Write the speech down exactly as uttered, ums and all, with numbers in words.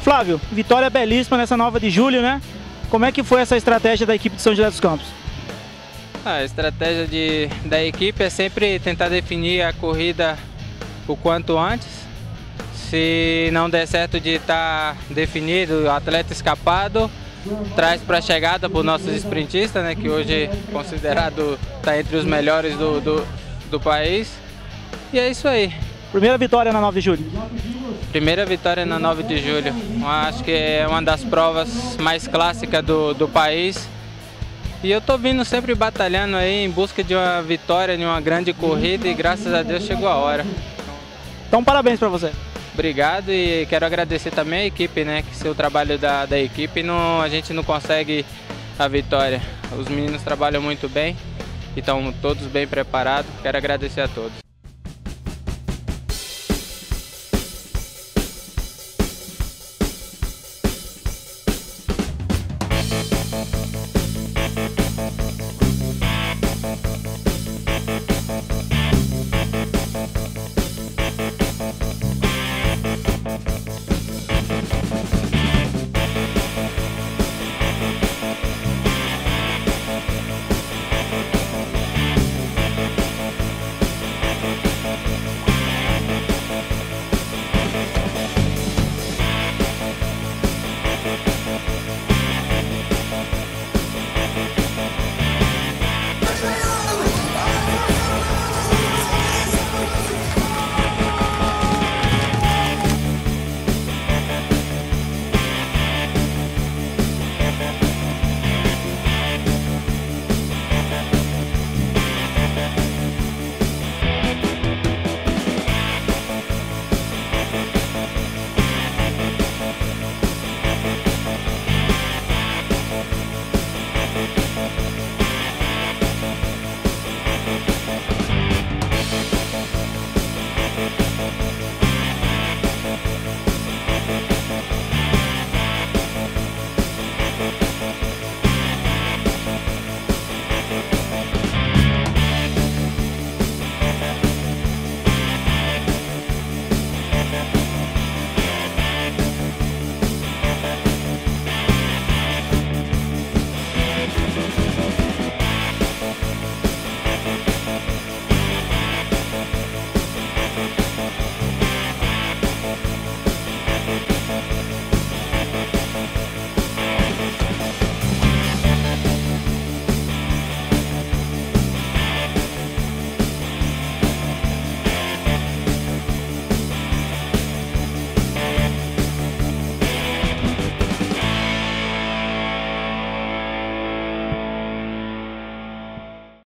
Flávio, vitória belíssima nessa nova de julho, né? Como é que foi essa estratégia da equipe de São José dos Campos? A estratégia de, da equipe é sempre tentar definir a corrida o quanto antes. Se não der certo de estar definido, o atleta escapado, traz para a chegada para os nossos sprintistas, né, que hoje é considerado está entre os melhores do, do, do país. E é isso aí. Primeira vitória na nove de julho. Primeira vitória na nove de julho. Acho que é uma das provas mais clássicas do, do país. E eu tô vindo sempre batalhando aí em busca de uma vitória, de uma grande corrida, e graças a Deus chegou a hora. Então parabéns para você. Obrigado, e quero agradecer também a equipe, né? Que se o trabalho da, da equipe não, a gente não consegue a vitória. Os meninos trabalham muito bem e estão todos bem preparados. Quero agradecer a todos. We'll be right back.